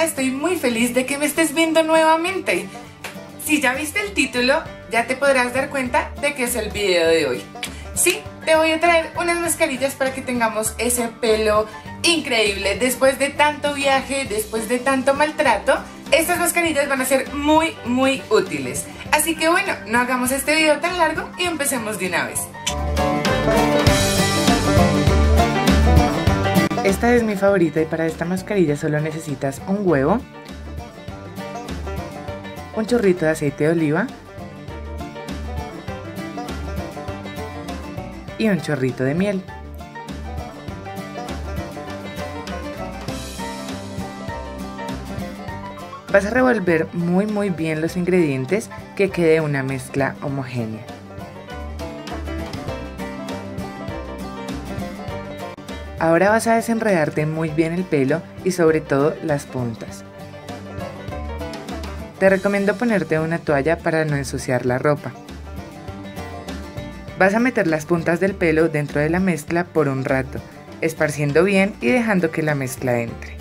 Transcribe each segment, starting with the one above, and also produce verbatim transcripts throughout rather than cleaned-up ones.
Hola, estoy muy feliz de que me estés viendo nuevamente. Si ya viste el título, ya te podrás dar cuenta de qué es el video de hoy. Sí, te voy a traer unas mascarillas para que tengamos ese pelo increíble. Después de tanto viaje, después de tanto maltrato, estas mascarillas van a ser muy, muy útiles. Así que bueno, no hagamos este video tan largo y empecemos de una vez. Esta es mi favorita y para esta mascarilla solo necesitas un huevo, un chorrito de aceite de oliva y un chorrito de miel. Vas a revolver muy muy bien los ingredientes, que quede una mezcla homogénea. Ahora vas a desenredarte muy bien el pelo y sobre todo las puntas. Te recomiendo ponerte una toalla para no ensuciar la ropa. Vas a meter las puntas del pelo dentro de la mezcla por un rato, esparciendo bien y dejando que la mezcla entre.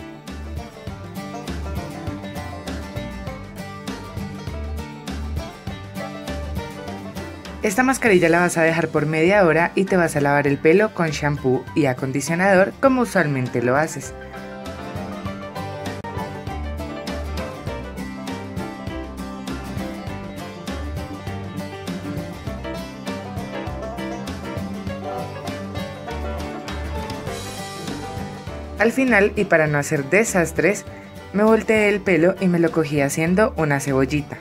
Esta mascarilla la vas a dejar por media hora y te vas a lavar el pelo con shampoo y acondicionador como usualmente lo haces. Al final, y para no hacer desastres, me volteé el pelo y me lo cogí haciendo una cebollita.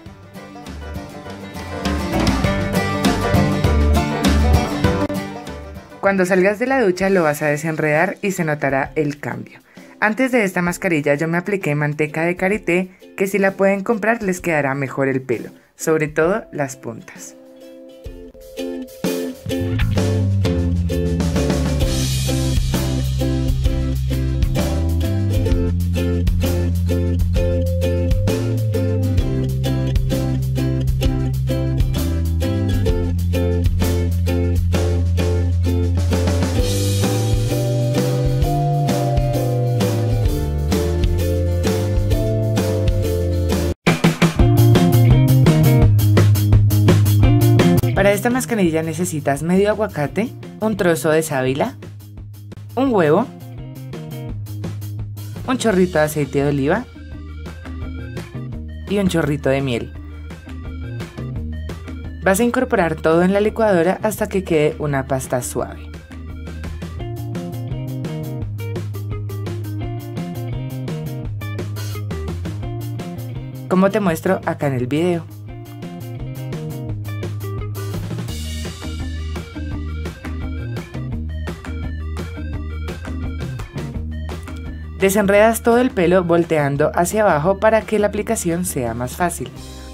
Cuando salgas de la ducha lo vas a desenredar y se notará el cambio. Antes de esta mascarilla yo me apliqué manteca de karité, que si la pueden comprar les quedará mejor el pelo, sobre todo las puntas. Para esta mascarilla necesitas medio aguacate, un trozo de sábila, un huevo, un chorrito de aceite de oliva y un chorrito de miel. Vas a incorporar todo en la licuadora hasta que quede una pasta suave. Como te muestro acá en el video. Desenredas todo el pelo volteando hacia abajo para que la aplicación sea más fácil.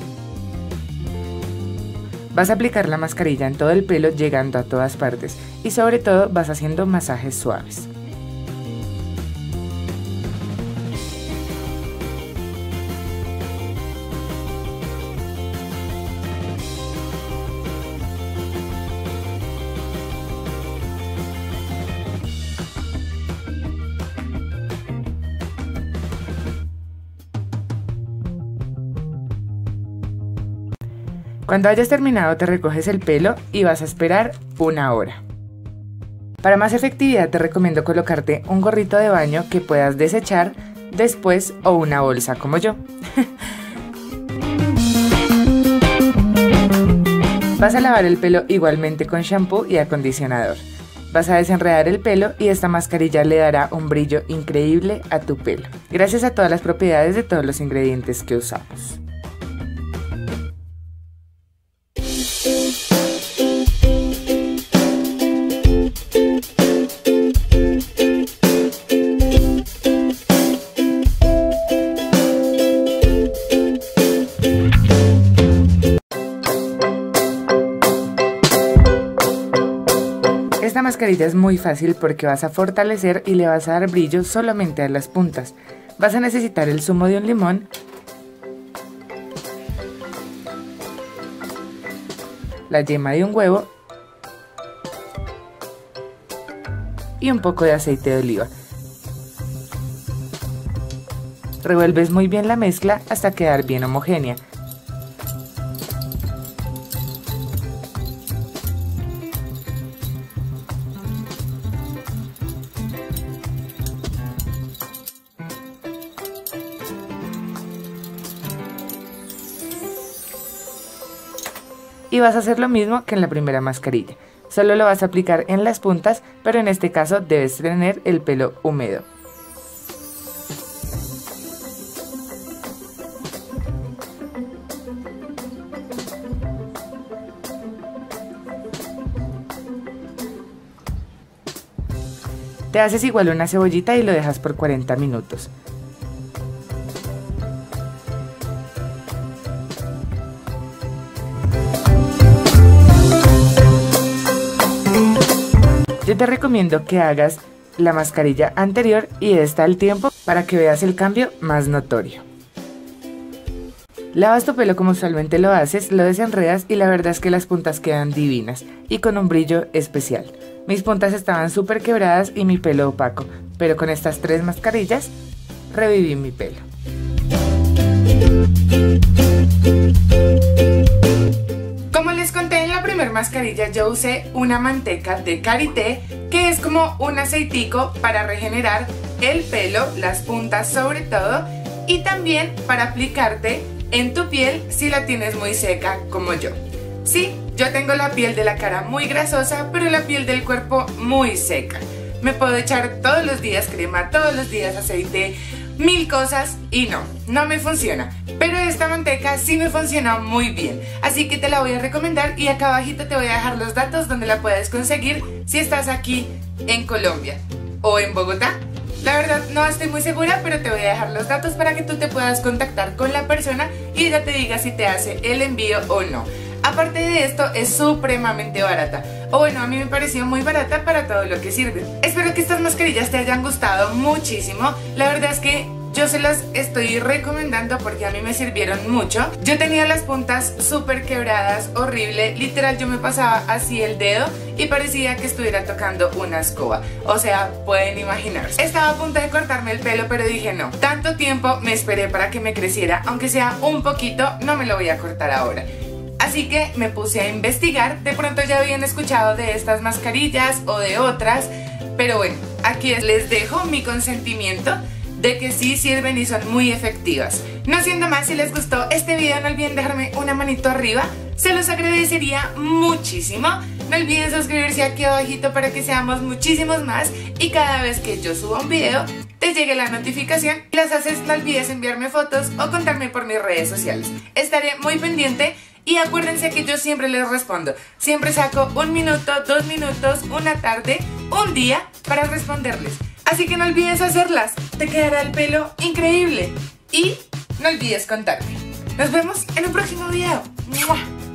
Vas a aplicar la mascarilla en todo el pelo llegando a todas partes y sobre todo vas haciendo masajes suaves. Cuando hayas terminado te recoges el pelo y vas a esperar una hora. Para más efectividad te recomiendo colocarte un gorrito de baño que puedas desechar después o una bolsa como yo. Vas a lavar el pelo igualmente con shampoo y acondicionador. Vas a desenredar el pelo y esta mascarilla le dará un brillo increíble a tu pelo, gracias a todas las propiedades de todos los ingredientes que usamos. Esta mascarilla es muy fácil porque vas a fortalecer y le vas a dar brillo solamente a las puntas. Vas a necesitar el zumo de un limón, la yema de un huevo y un poco de aceite de oliva. Revuelves muy bien la mezcla hasta quedar bien homogénea. Y vas a hacer lo mismo que en la primera mascarilla, solo lo vas a aplicar en las puntas, pero en este caso debes tener el pelo húmedo. Te haces igual una cebollita y lo dejas por cuarenta minutos. Yo te recomiendo que hagas la mascarilla anterior y esta al tiempo para que veas el cambio más notorio. Lavas tu pelo como usualmente lo haces, lo desenredas y la verdad es que las puntas quedan divinas y con un brillo especial. Mis puntas estaban súper quebradas y mi pelo opaco, pero con estas tres mascarillas reviví mi pelo. Como les conté en la primera mascarilla, yo usé una manteca de Karité, que es como un aceitico para regenerar el pelo, las puntas sobre todo, y también para aplicarte en tu piel si la tienes muy seca como yo. Sí, yo tengo la piel de la cara muy grasosa, pero la piel del cuerpo muy seca. Me puedo echar todos los días crema, todos los días aceite, mil cosas y no, no me funciona. Pero esta manteca sí me funcionó muy bien, así que te la voy a recomendar y acá abajito te voy a dejar los datos donde la puedes conseguir si estás aquí en Colombia o en Bogotá. La verdad no estoy muy segura, pero te voy a dejar los datos para que tú te puedas contactar con la persona y ella te diga si te hace el envío o no. Aparte de esto, es supremamente barata. O bueno, a mí me pareció muy barata para todo lo que sirve. Espero que estas mascarillas te hayan gustado muchísimo. La verdad es que yo se las estoy recomendando porque a mí me sirvieron mucho. Yo tenía las puntas súper quebradas, horrible. Literal, yo me pasaba así el dedo y parecía que estuviera tocando una escoba. O sea, pueden imaginarse. Estaba a punto de cortarme el pelo, pero dije no. Tanto tiempo me esperé para que me creciera, aunque sea un poquito, no me lo voy a cortar ahora. Así que me puse a investigar. De pronto ya habían escuchado de estas mascarillas o de otras, pero bueno, aquí les dejo mi consentimiento de que sí sirven y son muy efectivas. No siendo más, si les gustó este video no olviden dejarme una manito arriba, se los agradecería muchísimo. No olviden suscribirse aquí abajito para que seamos muchísimos más y cada vez que yo suba un video te llegue la notificación. Si las haces, no olvides enviarme fotos o contarme por mis redes sociales. Estaré muy pendiente. Y acuérdense que yo siempre les respondo. Siempre saco un minuto, dos minutos, una tarde, un día para responderles. Así que no olvides hacerlas. Te quedará el pelo increíble. Y no olvides contarme. Nos vemos en un próximo video. ¡Mua!